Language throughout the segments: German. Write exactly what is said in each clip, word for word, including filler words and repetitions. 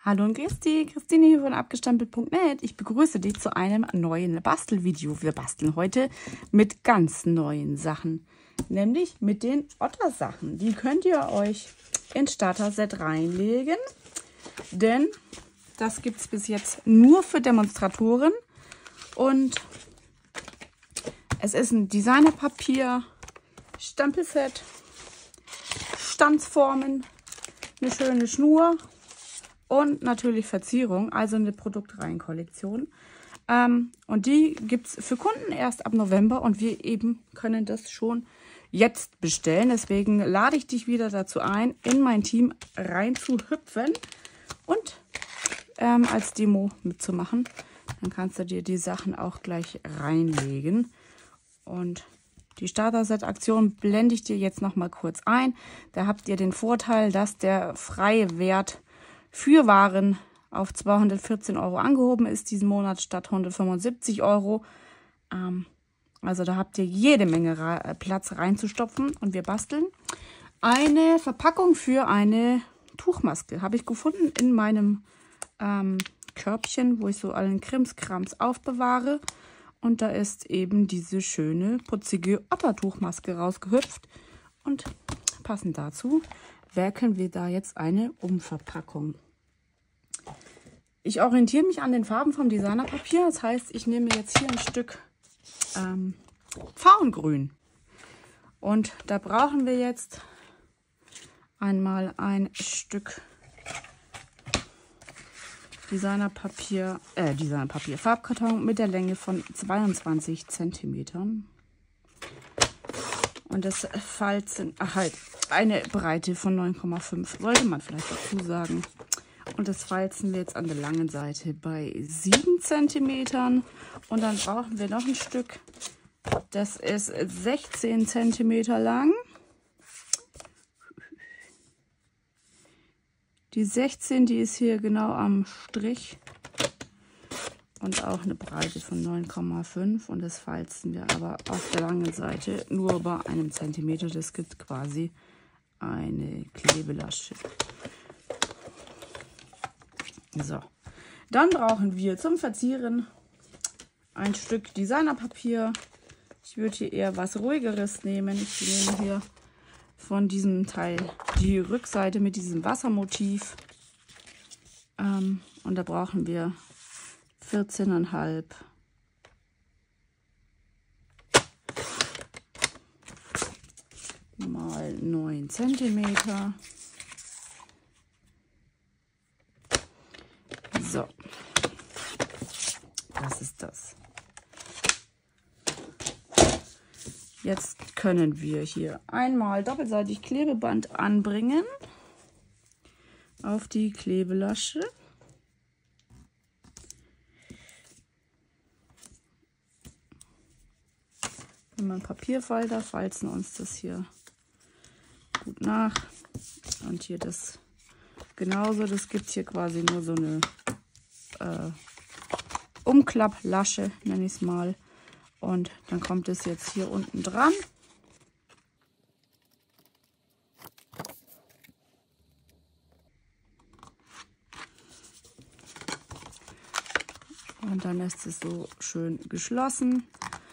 Hallo und grüß dich, Christine hier von abgestempelt punkt net. Ich begrüße dich zu einem neuen Bastelvideo. Wir basteln heute mit ganz neuen Sachen, nämlich mit den Otter-Sachen. Die könnt ihr euch ins Starter-Set reinlegen, denn das gibt es bis jetzt nur für Demonstratoren. Und es ist ein Designerpapier, Stempelset, Stanzformen, eine schöne Schnur und natürlich Verzierung, also eine Produktreihenkollektion. Ähm, und die gibt es für Kunden erst ab November und wir eben können das schon jetzt bestellen. Deswegen lade ich dich wieder dazu ein, in mein Team reinzuhüpfen und ähm, als Demo mitzumachen. Dann kannst du dir die Sachen auch gleich reinlegen. Und die Starter-Set-Aktion blende ich dir jetzt noch mal kurz ein. Da habt ihr den Vorteil, dass der freie Wert für Waren auf zweihundertvierzehn Euro angehoben ist diesen Monat statt hundertfünfundsiebzig Euro. Ähm, also da habt ihr jede Menge Ra Platz reinzustopfen und wir basteln. Eine Verpackung für eine Tuchmaske habe ich gefunden in meinem ähm, Körbchen, wo ich so allen Krimskrams aufbewahre. Und da ist eben diese schöne, putzige Otter-Tuchmaske rausgehüpft. Und passend dazu werkeln wir da jetzt eine Umverpackung. Ich orientiere mich an den Farben vom Designerpapier. Das heißt, ich nehme jetzt hier ein Stück ähm, Pfauengrün. Und da brauchen wir jetzt einmal ein Stück Designerpapier, äh, Designerpapier, Farbkarton mit der Länge von zweiundzwanzig Zentimetern. Und das Falzen, ach halt, eine Breite von neun Komma fünf, sollte man vielleicht dazu sagen. Und das falzen wir jetzt an der langen Seite bei sieben Zentimetern. Und dann brauchen wir noch ein Stück, das ist sechzehn Zentimeter lang. Die sechzehn, die ist hier genau am Strich und auch eine Breite von neun Komma fünf und das falzen wir aber auf der langen Seite nur bei einem Zentimeter. Das gibt quasi eine Klebelasche. So, dann brauchen wir zum Verzieren ein Stück Designerpapier. Ich würde hier eher was Ruhigeres nehmen. Ich nehme hier von diesem Teil die Rückseite mit diesem Wassermotiv. Ähm, und da brauchen wir vierzehn Komma fünf mal neun Zentimeter. So, das ist das. Jetzt können wir hier einmal doppelseitig Klebeband anbringen auf die Klebelasche. Wenn man Papierfalter, falzen uns das hier gut nach. Und hier das genauso. Das gibt hier quasi nur so eine äh, Umklapplasche, nenne ich es mal. Und dann kommt es jetzt hier unten dran. Und dann ist es so schön geschlossen.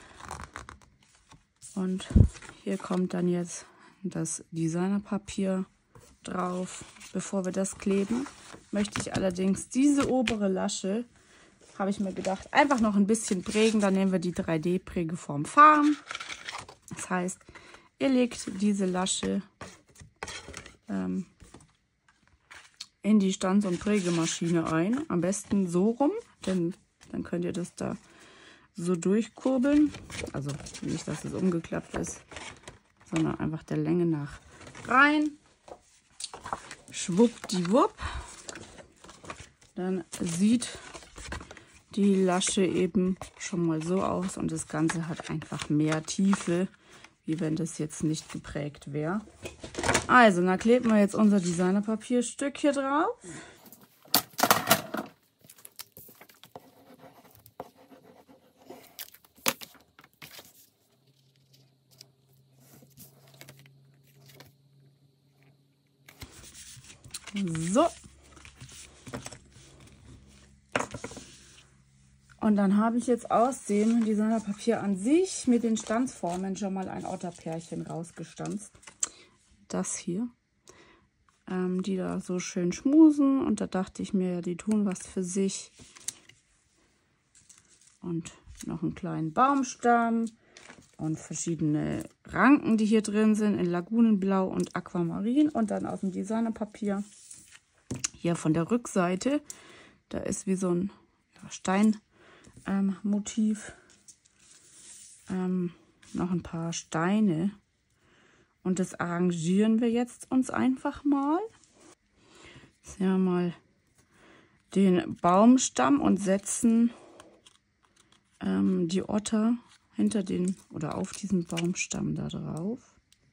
Und hier kommt dann jetzt das Designerpapier drauf. Bevor wir das kleben, möchte ich allerdings diese obere Lasche, habe ich mir gedacht, einfach noch ein bisschen prägen. Dann nehmen wir die drei D Prägeform Farm. Das heißt, ihr legt diese Lasche ähm, in die Stanz- und Prägemaschine ein. Am besten so rum, denn dann könnt ihr das da so durchkurbeln. Also nicht, dass es umgeklappt ist, sondern einfach der Länge nach rein. Schwuppdiwupp. Dann sieht die Lasche eben schon mal so aus und das Ganze hat einfach mehr Tiefe, wie wenn das jetzt nicht geprägt wäre. Also, dann kleben wir jetzt unser Designerpapierstück hier drauf. So. Und dann habe ich jetzt aus dem Designerpapier an sich mit den Stanzformen schon mal ein Otterpärchen rausgestanzt. Das hier. Ähm, die da so schön schmusen. Und da dachte ich mir, die tun was für sich. Und noch einen kleinen Baumstamm. Und verschiedene Ranken, die hier drin sind, in Lagunenblau und Aquamarin. Und dann aus dem Designerpapier, hier von der Rückseite, da ist wie so ein ja, Steinmotiv. Ähm, ähm, noch ein paar Steine. Und das arrangieren wir jetzt uns einfach mal. Jetzt nehmen wir mal den Baumstamm und setzen ähm, die Otter hinter den oder auf diesen Baumstamm da drauf.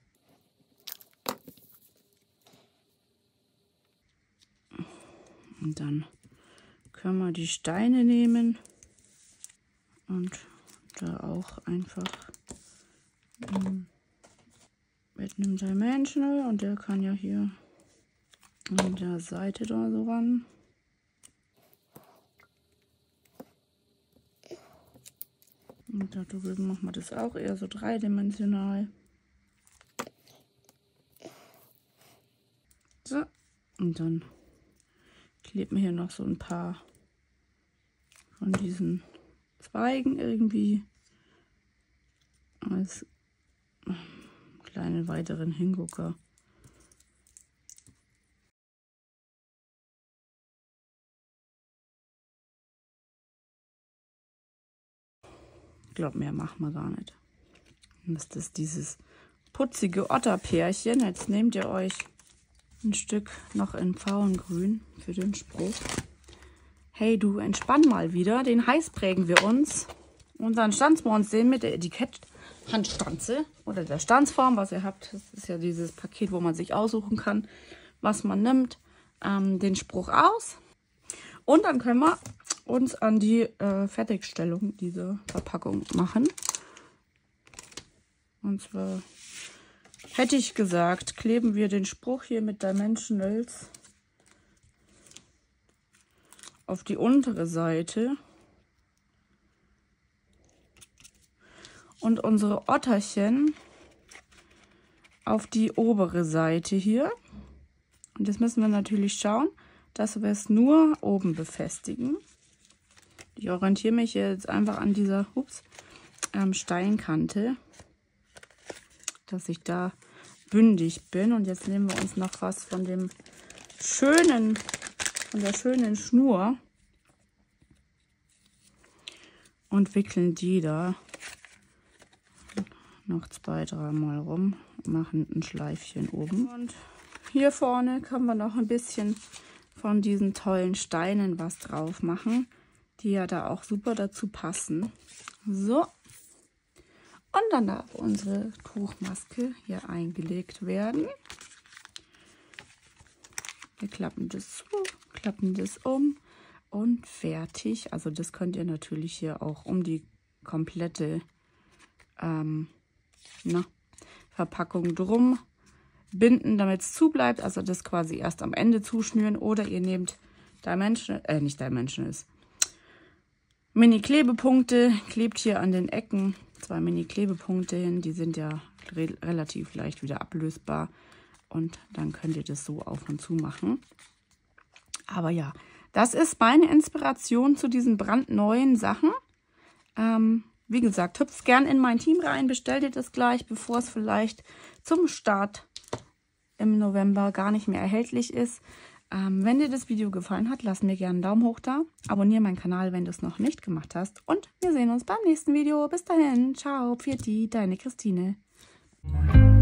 Und dann können wir die Steine nehmen und da auch einfach ähm, mit einem Dimensional, und der kann ja hier an der Seite da so ran. Und da drüben machen wir das auch eher so dreidimensional. So, und dann kleben wir hier noch so ein paar von diesen Zweigen irgendwie als kleinen weiteren Hingucker. Ich glaube, mehr machen wir gar nicht. Das ist dieses putzige Otterpärchen. Jetzt nehmt ihr euch ein Stück noch in Pfauengrün für den Spruch. Hey du, entspann mal wieder. Den Heiß prägen wir uns. Und dann stanzen wir uns den mit der Etikett-Handstanze oder der Stanzform, was ihr habt. Das ist ja dieses Paket, wo man sich aussuchen kann, was man nimmt. Ähm, den Spruch aus. Und dann können wir uns an die äh, Fertigstellung dieser Verpackung machen. Und zwar hätte ich gesagt, kleben wir den Spruch hier mit Dimensionals auf die untere Seite. Und unsere Otterchen auf die obere Seite hier. Und jetzt müssen wir natürlich schauen, dass wir es nur oben befestigen. Ich orientiere mich jetzt einfach an dieser ups, ähm, Steinkante, dass ich da bündig bin. Und jetzt nehmen wir uns noch was von dem schönen, von der schönen Schnur und wickeln die da noch zwei, dreimal rum, machen ein Schleifchen oben. Und hier vorne können wir noch ein bisschen von diesen tollen Steinen was drauf machen, die ja da auch super dazu passen. So. Und dann darf unsere Tuchmaske hier eingelegt werden. Wir klappen das zu, klappen das um und fertig. Also das könnt ihr natürlich hier auch um die komplette ähm, na, Verpackung drum binden, damit es zu bleibt. Also das quasi erst am Ende zuschnüren. Oder ihr nehmt Dimensional, äh nicht Dimensionals, Mini-Klebepunkte, klebt hier an den Ecken zwei Mini-Klebepunkte hin. Die sind ja re relativ leicht wieder ablösbar. Und dann könnt ihr das so auf und zu machen. Aber ja, das ist meine Inspiration zu diesen brandneuen Sachen. Ähm, wie gesagt, hüpft gern in mein Team rein, bestellt ihr das gleich, bevor es vielleicht zum Start im November gar nicht mehr erhältlich ist. Ähm, wenn dir das Video gefallen hat, lass mir gerne einen Daumen hoch da. Abonniere meinen Kanal, wenn du es noch nicht gemacht hast. Und wir sehen uns beim nächsten Video. Bis dahin, ciao, Pfiat, deine Christine.